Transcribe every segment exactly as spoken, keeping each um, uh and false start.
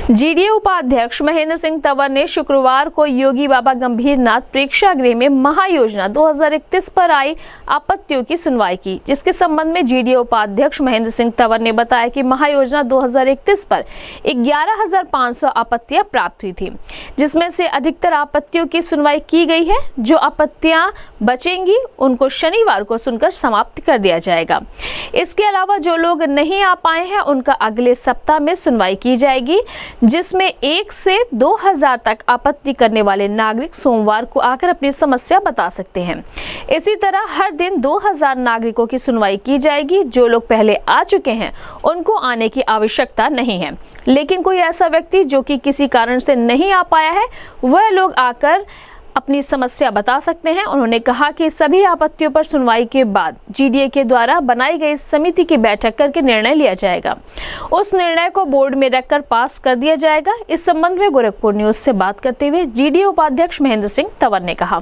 GDA उपाध्यक्ष महेंद्र सिंह तंवर ने शुक्रवार को योगी बाबा गंभीरनाथ प्रेक्षागृह में महायोजना दो हज़ार इकतीस पर आई आपत्तियों की सुनवाई की, जिसके संबंध में जीडीए उपाध्यक्ष महेंद्र सिंह तंवर ने बताया कि महायोजना दो हज़ार इकतीस पर ग्यारह हजार पाँच सौ आपत्तियां प्राप्त हुई थी, जिसमें से अधिकतर आपत्तियों की सुनवाई की गई है। जो आपत्तियां बचेंगी उनको शनिवार को सुनकर समाप्त कर दिया जाएगा। इसके अलावा जो लोग नहीं आ पाए हैं उनका अगले सप्ताह में सुनवाई की जाएगी, जिसमें एक से दो हजार तक आपत्ति करने वाले नागरिक सोमवार को आकर अपनी समस्या बता सकते हैं। इसी तरह हर दिन दो हजार नागरिकों की सुनवाई की जाएगी। जो लोग पहले आ चुके हैं उनको आने की आवश्यकता नहीं है, लेकिन कोई ऐसा व्यक्ति जो कि किसी कारण से नहीं आ पाया है वह लोग आकर अपनी समस्या बता सकते हैं। उन्होंने कहा कि सभी आपत्तियों पर सुनवाई के बाद जीडीए के द्वारा बनाई गई समिति की बैठक करके निर्णय लिया जाएगा। उस निर्णय को बोर्ड में रखकर पास कर दिया जाएगा। इस संबंध में गोरखपुर न्यूज से बात करते हुए जीडीए उपाध्यक्ष महेंद्र सिंह तंवर ने कहा,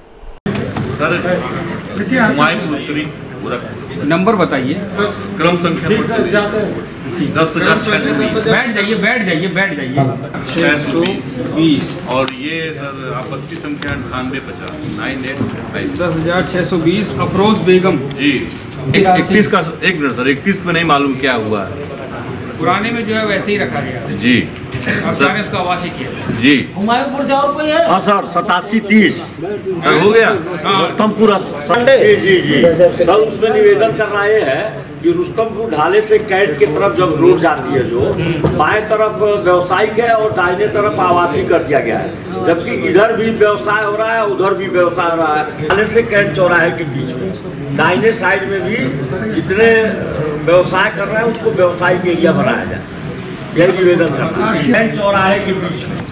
नंबर बताइए। क्रम संख्या दस हजार छह सौ बीस। बैठ जाइए बैठ जाइए बैठ जाइए छह सौ बीस और ये सर आपत्ति संख्या अठानवे पचास नाइन एट फाइव दस हजार छह सौ बीस। अफरोज बेगम जी। इकतीस का एक मिनट सर, इकतीस में नहीं मालूम क्या हुआ है। पुराने में जो है वैसे ही रखा गया जी सर, उसका आवाज ही किया जी। हुमायूंपुर से और कोई है? हाँ सर, सतासी तीस सर हो गया। रुस्तमपुर जी जी जी सर, उसमें निवेदन कर रहे हैं कि रुस्तमपुर ढाले से कैट की तरफ जब रोड जाती है जो बाएं तरफ व्यवसायिक है और दाहिने तरफ आवासीय कर दिया गया है, जबकि इधर भी व्यवसाय हो रहा है उधर भी व्यवसाय हो रहा है। ढाले से कैट चौराहे के बीच में दाहिने साइड में भी जितने व्यवसाय कर रहे हैं उसको व्यवसायिक एरिया बनाया जाए, यही निवेदन करना है। कैट चौराहे के बीच में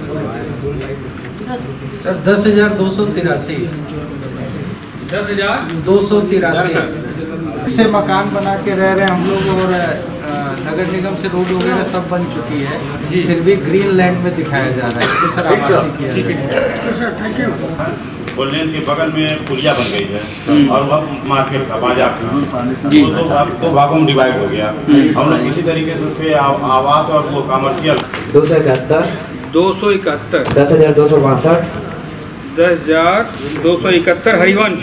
सर दस हजार दो सौ तिरासी दस हजार दो सौ तिरासी से मकान बना के रह रहे हैं हम लोग, और नगर निगम से रोड वगैरह सब बन चुकी है, फिर भी ग्रीन लैंड में दिखाया जा रहा है। इसको सर आवासीय किया है। लेन के बगल में पुलिया बन गई है और वह मार्केट का बाजार था, वो तो अब तो भागों में डिवाइड हो गया। हम लोग किसी तरीके से उसके आवास और वो कमर्शियल दो सौ इकहत्तर दो सौ इकहत्तर दस हजार दो सौ बासठ दस हजार दो सौ इकहत्तर हरिवंश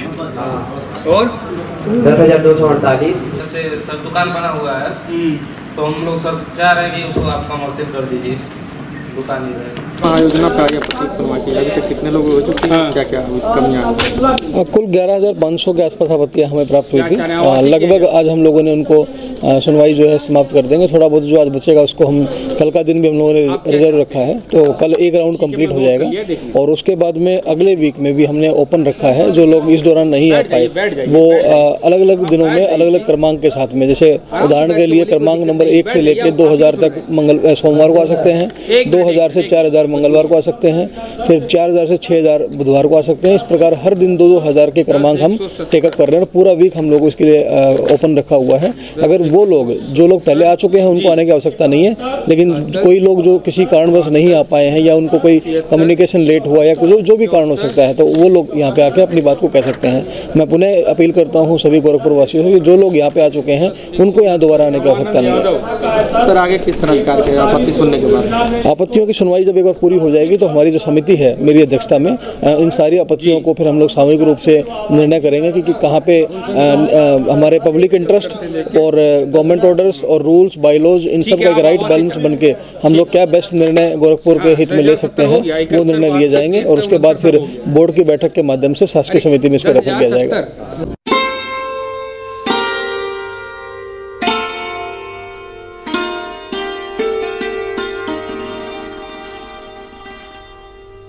और दस हजार दो सौ अड़तालीस। जैसे सर दुकान बना हुआ है तो हम लोग सर चाह रहे हैं कि उसको आप कमर्शियल कर दीजिए, दुकान ही रहे। महायोजना कार्य सुनवाई की अभी तक कितने लोग हो चुके हैं, क्या क्या कमियां? कुल ग्यारह हजार पाँच सौ के आसपास आपत्तियां हमें प्राप्त हुई थी। लगभग आज हम लोगों ने उनको सुनवाई जो है समाप्त कर देंगे। थोड़ा बहुत जो आज बचेगा उसको हम कल का दिन भी हम लोगों ने रिजर्व रखा है, तो कल एक राउंड कंप्लीट हो जाएगा और उसके बाद में अगले वीक में भी हमने ओपन रखा है। जो लोग इस दौरान नहीं आ पाए वो अलग अलग दिनों में अलग अलग क्रमांक के साथ में, जैसे उदाहरण के लिए क्रमांक नंबर एक से लेकर दो हजार तक मंगल सोमवार को आ सकते हैं, दो हजार से चार हजार मंगलवार को आ सकते हैं, फिर चार हजार से छः हजार बुधवार को आ सकते हैं। इस प्रकार हर दिन दो दो हजार के क्रमांक हम टेकअप कर रहे हैं। पूरा वीक हम लोग इसके लिए ओपन रखा हुआ है। अगर वो लोग जो लोग पहले आ चुके हैं उनको आने की आवश्यकता नहीं है, लेकिन कोई लोग जो किसी कारणवश नहीं आ पाए हैं या उनको कोई कम्युनिकेशन लेट हुआ या जो जो भी कारण हो सकता है, तो वो लोग यहाँ पे आके अपनी बात को कह सकते हैं। मैं पुनः अपील करता हूँ सभी गोरखपुर वासियों से कि जो लोग यहाँ पे आ चुके हैं उनको यहाँ दोबारा आने की आवश्यकता नहीं है। सर आगे किस तरह कार्य करेगा आपत्ति सुनने के बाद? आपत्तियों की सुनवाई जब एक बार पूरी हो जाएगी तो हमारी जो समिति है मेरी अध्यक्षता में इन सारी आपत्तियों को फिर हम लोग सामूहिक रूप से निर्णय करेंगे कि, कि कहाँ पे आ, आ, हमारे पब्लिक इंटरेस्ट और गवर्नमेंट ऑर्डर्स और रूल्स बायलॉज इन सब का एक राइट बैलेंस बन के हम लोग क्या बेस्ट निर्णय गोरखपुर के हित में ले सकते हैं वो निर्णय लिए जाएंगे और उसके बाद फिर बोर्ड की बैठक के माध्यम से शासकीय समिति में इसको रेफर किया जाएगा।